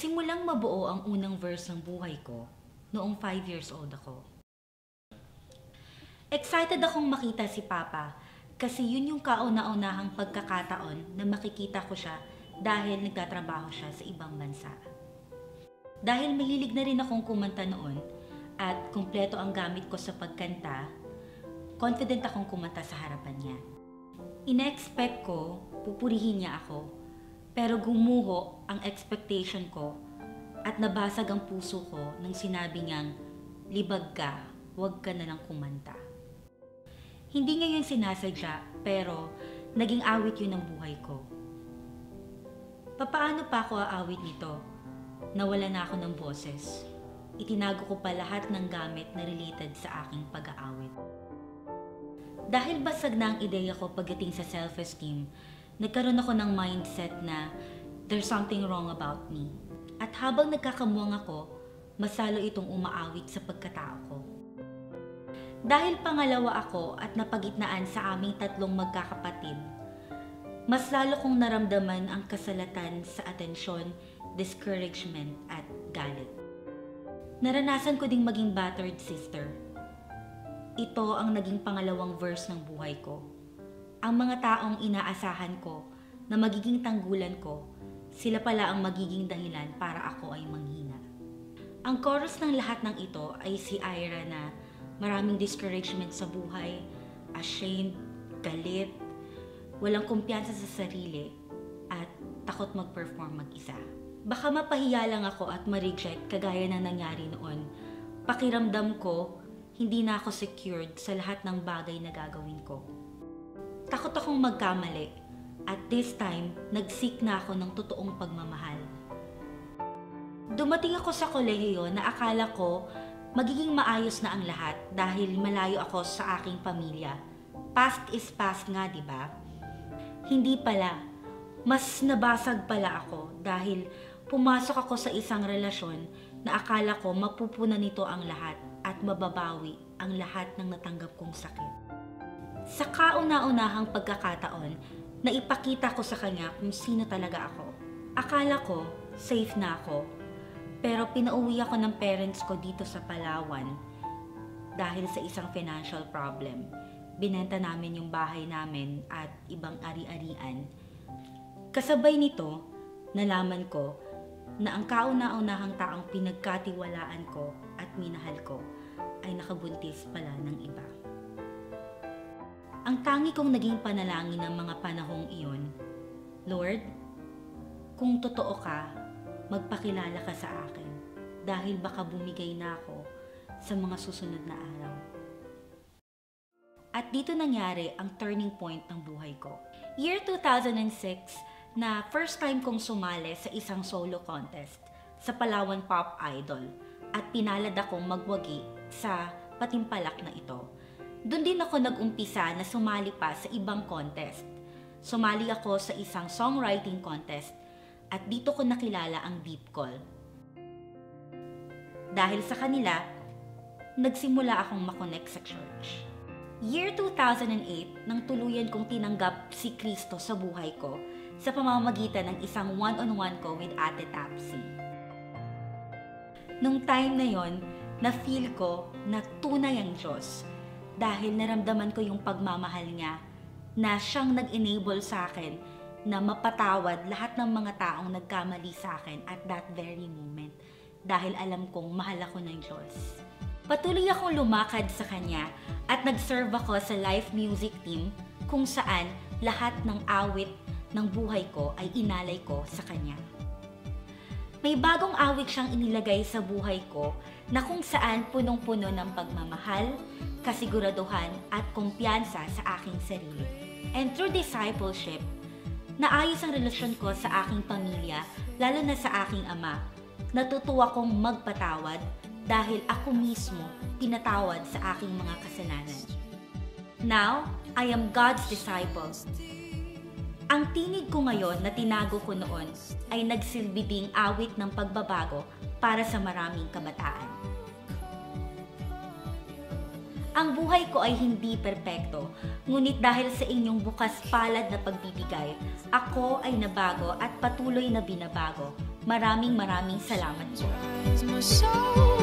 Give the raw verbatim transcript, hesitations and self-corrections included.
Nagsimulang mabuo ang unang verse ng buhay ko noong five years old ako. Excited akong makita si Papa kasi yun yung kauna-unahang pagkakataon na makikita ko siya dahil nagtatrabaho siya sa ibang bansa. Dahil mahilig na rin akong kumanta noon at kumpleto ang gamit ko sa pagkanta, confident akong kumanta sa harapan niya. Ina-expect ko, pupurihin niya ako, pero gumuho ang expectation ko at nabasag ang puso ko nang sinabi niyang, libag ka, huwag ka na lang kumanta. Hindi niya yun sinasadya, pero naging awit yun ng buhay ko. Papaano pa ako aawit nito? Nawala na ako ng boses. Itinago ko pa lahat ng gamit na related sa aking pag-aawit. Dahil basag na ang ideya ko pagdating sa self-esteem, nagkaroon ako ng mindset na there's something wrong about me. At habang nagkakamuwang ako, mas lalo itong umaawit sa pagkatao ko. Dahil pangalawa ako at napagitnaan sa aming tatlong magkakapatid, mas lalo kong naramdaman ang kasalatan sa atensyon, discouragement at galit. Naranasan ko ding maging battered sister. Ito ang naging pangalawang verse ng buhay ko. Ang mga taong inaasahan ko na magiging tanggulan ko, sila pala ang magiging dahilan para ako ay manghina. Ang chorus ng lahat ng ito ay si Ira na maraming discouragement sa buhay, ashamed, galit, walang kumpiyansa sa sarili, at takot mag-perform mag-isa. Baka mapahiya lang ako at ma-reject kagaya na nangyari noon. Pakiramdam ko, hindi na ako secured sa lahat ng bagay na gagawin ko. Takot akong magkamali, at this time, nag-seek na ako ng totoong pagmamahal. Dumating ako sa kolehiyo na akala ko magiging maayos na ang lahat dahil malayo ako sa aking pamilya. Past is past nga, di ba? Hindi pala. Mas nabasag pala ako dahil pumasok ako sa isang relasyon na akala ko mapupunan nito ang lahat at mababawi ang lahat ng natanggap kong sakit. Sa kauna-unahang pagkakataon, naipakita ko sa kanya kung sino talaga ako. Akala ko, safe na ako. Pero pinauwi ako ng parents ko dito sa Palawan dahil sa isang financial problem. Binenta namin yung bahay namin at ibang ari-arian. Kasabay nito, nalaman ko na ang kauna-unahang taong pinagkatiwalaan ko at minahal ko ay nakabuntis pala ng iba. Ang tangi kong naging panalangin ng mga panahong iyon, Lord, kung totoo ka, magpakilala ka sa akin dahil baka bumigay na ako sa mga susunod na araw. At dito nangyari ang turning point ng buhay ko. Year two thousand six na first time kong sumali sa isang solo contest sa Palawan Pop Idol at pinalad akong magwagi sa patimpalak na ito. Doon din ako nag-umpisa na sumali pa sa ibang contest. Sumali ako sa isang songwriting contest at dito ko nakilala ang Deep Call. Dahil sa kanila, nagsimula akong makonect sa church. Year two thousand eight nang tuluyan kong tinanggap si Kristo sa buhay ko sa pamamagitan ng isang one-on-one ko with Ate Tapsi. Nung time na yon, na-feel ko na tunay ang Diyos dahil naramdaman ko yung pagmamahal niya na siyang nag-enable sa akin na mapatawad lahat ng mga taong nagkamali sa akin at that very moment dahil alam kong mahal ako ng Diyos. Patuloy akong lumakad sa Kanya at nag-serve ako sa live music team kung saan lahat ng awit ng buhay ko ay inalay ko sa Kanya. May bagong awit siyang inilagay sa buhay ko na kung saan punong-puno ng pagmamahal, kasiguraduhan at kumpiyansa sa aking sarili. And through discipleship, naayos ang relasyon ko sa aking pamilya, lalo na sa aking ama. Natutuwa kong magpatawad dahil ako mismo pinatawad sa aking mga kasalanan. Now, I am God's disciple. Ang tinig ko ngayon na tinago ko noon ay nagsilbi ding awit ng pagbabago para sa maraming kabataan. Ang buhay ko ay hindi perpekto, ngunit dahil sa inyong bukas palad na pagbibigay, ako ay nabago at patuloy na binabago Maraming maraming salamat po. My soul